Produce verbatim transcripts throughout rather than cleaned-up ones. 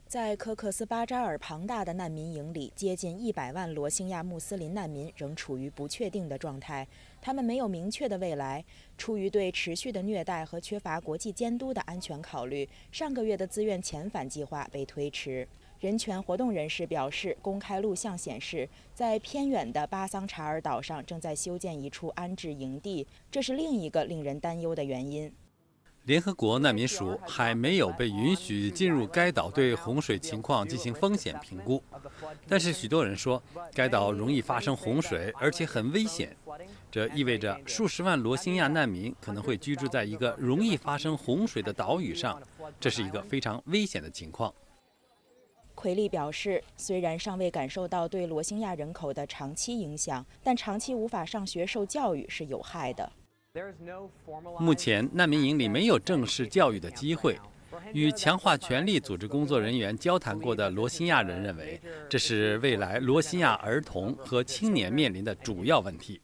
在科克斯巴扎尔庞大的难民营里，接近一百万罗兴亚穆斯林难民仍处于不确定的状态，他们没有明确的未来。出于对持续的虐待和缺乏国际监督的安全考虑，上个月的自愿遣返计划被推迟。人权活动人士表示，公开录像显示，在偏远的巴桑查尔岛上正在修建一处安置营地，这是另一个令人担忧的原因。 联合国难民署还没有被允许进入该岛对洪水情况进行风险评估，但是许多人说该岛容易发生洪水，而且很危险。这意味着数十万罗兴亚难民可能会居住在一个容易发生洪水的岛屿上，这是一个非常危险的情况。 奎利表示，虽然尚未感受到对罗兴亚人口的长期影响，但长期无法上学受教育是有害的。 目前，难民营里没有正式教育的机会。与强化权力组织工作人员交谈过的罗兴亚人认为，这是未来罗兴亚儿童和青年面临的主要问题。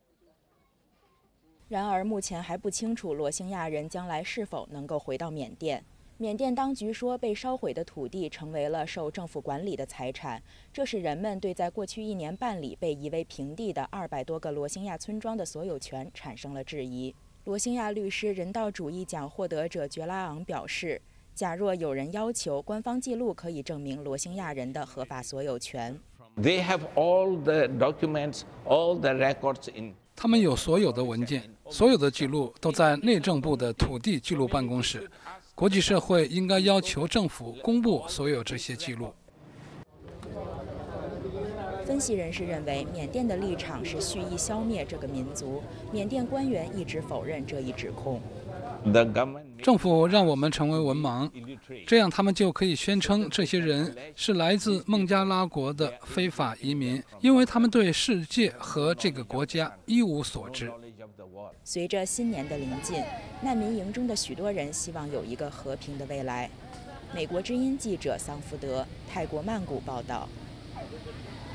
然而，目前还不清楚罗兴亚人将来是否能够回到缅甸。 缅甸当局说，被烧毁的土地成为了受政府管理的财产，这使人们对在过去一年半里被夷为平地的二百多个罗兴亚村庄的所有权产生了质疑。罗兴亚律师、人道主义奖获得者觉拉昂表示，假若有人要求官方记录可以证明罗兴亚人的合法所有权， They have all the documents, all the records in. 他们有所有的文件，所有的记录都在内政部的土地记录办公室。 国际社会应该要求政府公布所有这些记录。 分析人士认为，缅甸的立场是蓄意消灭这个民族。缅甸官员一直否认这一指控。 政府让我们成为文盲，这样他们就可以宣称这些人是来自孟加拉国的非法移民，因为他们对世界和这个国家一无所知。 随着新年的临近，难民营中的许多人希望有一个和平的未来。美国之音记者桑福德，泰国曼谷报道。